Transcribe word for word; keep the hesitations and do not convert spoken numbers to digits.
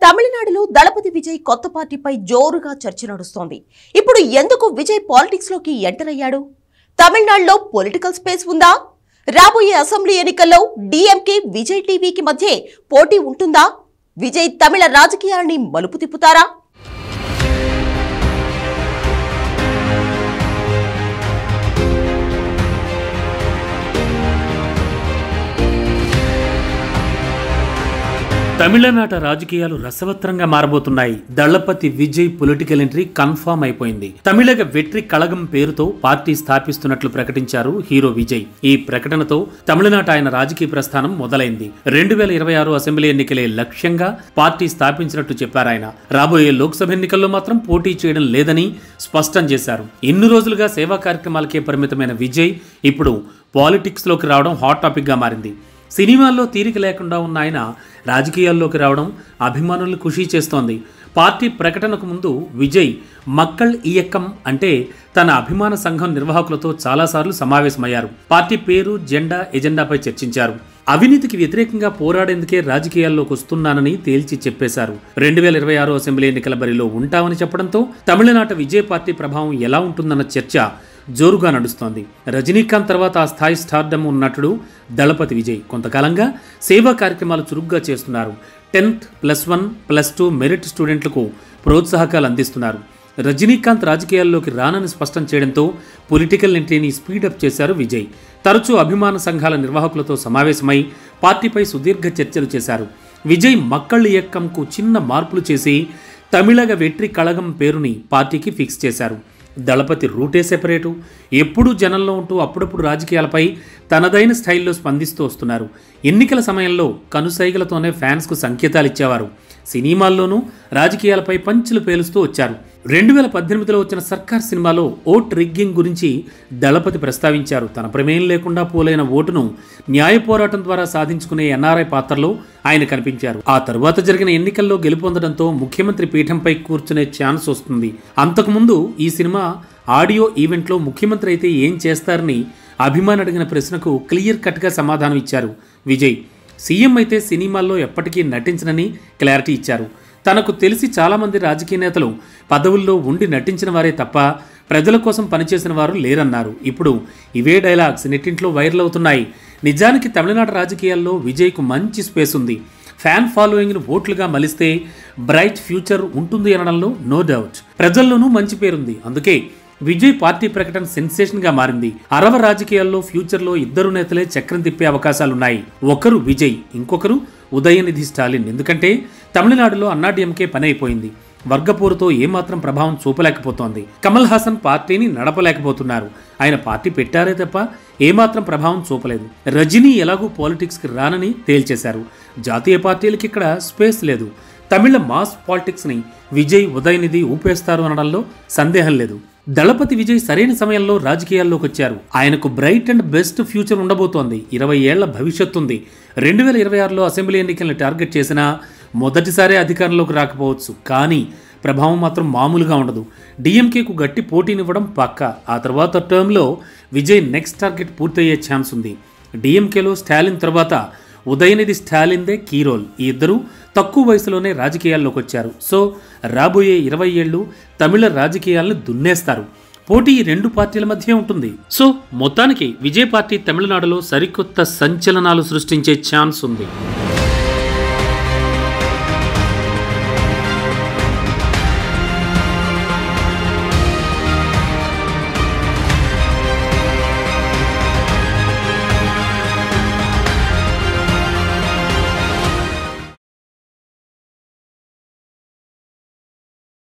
తమిళనాడులో దళపతి విజయ్ కొత్త పార్టీపై జోరుగా చర్చ నడుస్తోంది. ఇప్పుడు ఎందుకు విజయ్ పాలిటిక్స్ లోకి ఎంటర్ అయ్యాడు? తమిళనాడులో పొలిటికల్ స్పేస్ ఉందా? రాబోయే అసెంబ్లీ ఎన్నికల్లో డీఎంకే విజయ్ టీవీకి మధ్య పోటీ ఉంటుందా? విజయ్ తమిళ రాజకీయాలని మలుపు తిప్పుతారా? తమిళనాట రాజకీయాలు రసవత్రంగా మారబోతున్నాయి. Thalapathy Vijay political entry confirm అయిపోయింది. తమిళగ వెట్రి కళగం పేరుతో పార్టీ స్థాపిస్తున్నట్లు ప్రకటించారు హీరో విజయ్. ఈ ప్రకటనతో తమిళనాట ఆయన రాజకీయ ప్రస్థానం మొదలైంది. రెండు వేల ఇరవై ఆరు అసెంబ్లీ ఎన్నికలే లక్ష్యంగా పార్టీ స్థాపించినట్టు చెప్పారు ఆయన. రాబోయే లోక్సభ ఎన్నికల్లో మాత్రం పోటీ చేయడం లేదని స్పష్టం చేశారు. ఎన్ని రోజులుగా సేవా కార్యక్రమాలకే పరిమితమైన విజయ్ ఇప్పుడు పాలిటిక్స్ లోకి రావడం హాట్ టాపిక్ గా మారింది. సినిమాల్లో తీరిక లేకుండా ఉన్న ఆయన రాజకీయాల్లోకి రావడం అభిమానులను ఖుషీ చేస్తోంది. పార్టీ ప్రకటనకు ముందు విజయ్ మక్కళ్ ఇయక్కం అంటే తన అభిమాన సంఘం నిర్వాహకులతో చాలాసార్లు సమావేశమయ్యారు. పార్టీ పేరు, జెండా, ఎజెండాపై చర్చించారు. అవినీతికి వ్యతిరేకంగా పోరాడేందుకే రాజకీయాల్లోకి వస్తున్నానని తేల్చి చెప్పేశారు. రెండు వేల ఇరవై ఆరు అసెంబ్లీ ఎన్నికల బరిలో ఉంటామని చెప్పడంతో తమిళనాట విజయ్ పార్టీ ప్రభావం ఎలా ఉంటుందన్న చర్చ జోరుగా నడుస్తోంది. రజనీకాంత్ తర్వాత ఆ స్థాయి స్టార్డమ్ ఉన్నట్టుడు దళపతి విజయ్ కొంతకాలంగా సేవా కార్యక్రమాలు చురుగ్గా చేస్తున్నారు. Tenth plus one plus two merit స్టూడెంట్లకు ప్రోత్సాహకాలు అందిస్తున్నారు. రజనీకాంత్ రాజకీయాల్లోకి రానని స్పష్టం చేయడంతో పొలిటికల్ ఎంట్రీని స్పీడప్ చేశారు విజయ్. తరచూ అభిమాన సంఘాల నిర్వాహకులతో సమావేశమై పార్టీపై సుదీర్ఘ చర్చలు చేశారు. విజయ్ మక్కళ్ ఇయక్కంకు చిన్న మార్పులు చేసి తమిళగ వెట్రి కళగం పేరుని పార్టీకి ఫిక్స్ చేశారు. దళపతి రూటే సెపరేటు. ఎప్పుడూ జనంలో ఉంటూ అప్పుడప్పుడు రాజకీయాలపై తనదైన స్టైల్లో స్పందిస్తూ వస్తున్నారు. ఎన్నికల సమయంలో కనుసైగలతోనే ఫ్యాన్స్కు సంకేతాలు ఇచ్చేవారు. సినిమాల్లోనూ రాజకీయాలపై పంచులు పేలుస్తూ వచ్చారు. రెండు వేల పద్దెనిమిదిలో వచ్చిన సర్కార్ సినిమాలో ఓట్ రిగ్గింగ్ గురించి దళపతి ప్రస్తావించారు. తన ప్రమేయం లేకుండా పోలైన ఓటును న్యాయ పోరాటం ద్వారా సాధించుకునే ఎన్ఆర్ఐ పాత్రలో ఆయన కనిపించారు. ఆ తరువాత జరిగిన ఎన్నికల్లో గెలుపొందడంతో ముఖ్యమంత్రి పీఠంపై కూర్చునే ఛాన్స్ వస్తుంది. అంతకుముందు ఈ సినిమా ఆడియో ఈవెంట్లో ముఖ్యమంత్రి అయితే ఏం చేస్తారని అభిమాని అడిగిన ప్రశ్నకు క్లియర్ కట్గా సమాధానం ఇచ్చారు విజయ్. సీఎం అయితే సినిమాల్లో ఎప్పటికీ నటించనని క్లారిటీ ఇచ్చారు. తనకు తెలిసి చాలామంది రాజకీయ నేతలు పదవుల్లో ఉండి నటించిన వారే తప్ప ప్రజల కోసం పనిచేసిన వారు లేరన్నారు. ఇప్పుడు ఇవే డైలాగ్స్ నెట్టింట్లో వైరల్ అవుతున్నాయి. నిజానికి తమిళనాడు రాజకీయాల్లో విజయ్కు మంచి స్పేస్ ఉంది. ఫ్యాన్ ఫాలోయింగ్ను ఓట్లుగా మలిస్తే బ్రైట్ ఫ్యూచర్ ఉంటుంది అనడంలో నో డౌట్. ప్రజల్లోనూ మంచి పేరుంది. అందుకే విజయ్ పార్టీ ప్రకటన సెన్సేషన్ గా మారింది. అరవ రాజకీయాల్లో ఫ్యూచర్ లో ఇద్దరు నేతలే చక్రం తిప్పే అవకాశాలున్నాయి. ఒకరు విజయ్, ఇంకొకరు ఉదయనిధి స్టాలిన్. ఎందుకంటే తమిళనాడులో అన్నాడీఎంకే పని అయిపోయింది. వర్గపోరుతో ఏమాత్రం ప్రభావం చూపలేకపోతోంది. కమల్ హాసన్ పార్టీని నడపలేకపోతున్నారు. ఆయన పార్టీ పెట్టారే తప్ప ఏమాత్రం ప్రభావం చూపలేదు. రజనీ ఎలాగూ పాలిటిక్స్ కి రానని తేల్చేశారు. జాతీయ పార్టీలకి ఇక్కడ స్పేస్ లేదు. తమిళ మాస్ పాలిటిక్స్ ని విజయ్, ఉదయనిధి ఊపేస్తారు అనడంలో సందేహం లేదు. దళపతి విజయ్ సరైన సమయంలో రాజకీయాల్లోకి వచ్చారు. ఆయనకు బ్రైట్ అండ్ బెస్ట్ ఫ్యూచర్ ఉండబోతోంది. ఇరవై ఏళ్ల భవిష్యత్తు ఉంది. రెండు వేల ఇరవై ఆరులో అసెంబ్లీ ఎన్నికలను టార్గెట్ చేసినా మొదటిసారి అధికారంలోకి రాకపోవచ్చు, కానీ ప్రభావం మాత్రం మామూలుగా ఉండదు. డీఎంకేకు గట్టి పోటీనివ్వడం పక్కా. ఆ తర్వాత టర్మ్లో విజయ్ నెక్స్ట్ టార్గెట్ పూర్తయ్యే ఛాన్స్ ఉంది. డీఎంకేలో స్టాలిన్ తర్వాత ఉదయనిధి స్టాలిన్దే కీ రోల్. ఈ ఇద్దరు తక్కువ వయసులోనే రాజకీయాల్లోకి వచ్చారు. సో రాబోయే ఇరవై ఏళ్లు తమిళ రాజకీయాలను దున్నేస్తారు. పోటీ ఈ రెండు పార్టీల మధ్య ఉంటుంది. సో మొత్తానికి విజయ్ పార్టీ తమిళనాడులో సరికొత్త సంచలనాలు సృష్టించే ఛాన్స్ ఉంది.